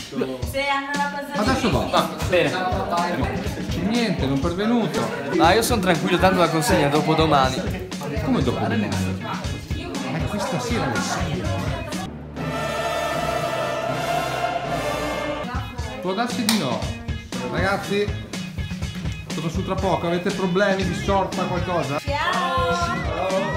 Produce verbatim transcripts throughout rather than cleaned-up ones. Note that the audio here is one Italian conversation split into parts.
Se hanno la cosa. Adesso va. Va, bene. Niente, non pervenuto. Ma io sono tranquillo, tanto la consegna dopo domani. Come dopo domani? Ma questa sera alle sei. Può darsi di no. Ragazzi, sono su tra poco, avete problemi di sorta, qualcosa? Ciao!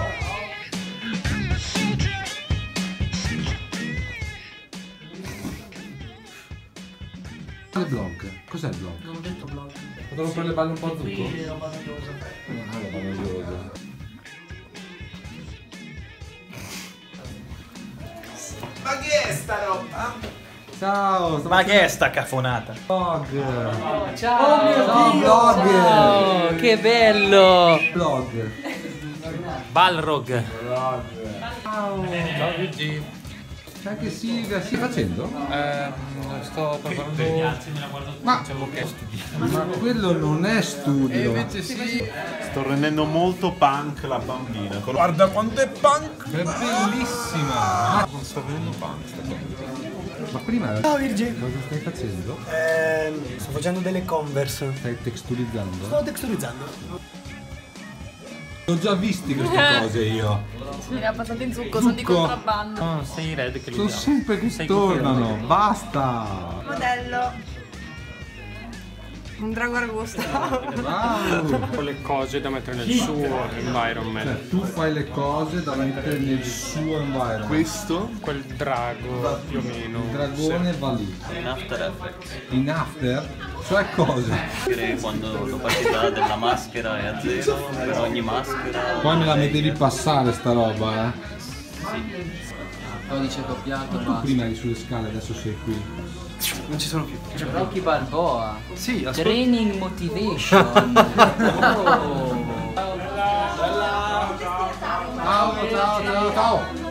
Il blog, cos'è il blog? Non ho detto blog. Potremmo fare le balle un po' a zucco? Qui roba noiosa. Ah, roba noiosa. Ma che è sta roba? Ciao, Ma che è sta cafonata? blog. Ciao, Oh mio Dio, blog. Oh, che bello! Blog. Balrog. Ciao. Ciao Luigi. Sai che Silvia stai facendo? Ehm, sto preparando. Ma, ma quello non è studio. sì. Sto rendendo molto punk la bambina. Guarda quanto è punk! È bellissima. Non sta venendo punk sta cosa. Ma prima Ciao Virgi. cosa stai facendo? Ehm, sto facendo delle Converse. Stai texturizzando? Sto texturizzando. Ho già visti queste cose io. Mi era passato in zucco, sono di Zucco. contrabbando. No, sei red che li Sono diamo. sempre che Sei tornano. Basta. Modello. Un drago arbusto. Bravo. Con le cose da mettere nel suo environment. Cioè, tu fai le cose da mettere nel suo environment. Questo? Quel drago più o meno. Il dragone va lì. In After Effects, In after? Cioè cosa? che quando l'opacità della maschera è a zero per ogni maschera. Poi me la mettevi passare sta roba, eh. Codice doppiato, Tu basta. prima eri sulle scale, adesso sei qui. Non ci sono più. Rocky Balboa. Sì, ascolta. Training motivation. Oh. Ciao, ciao, ciao, ciao.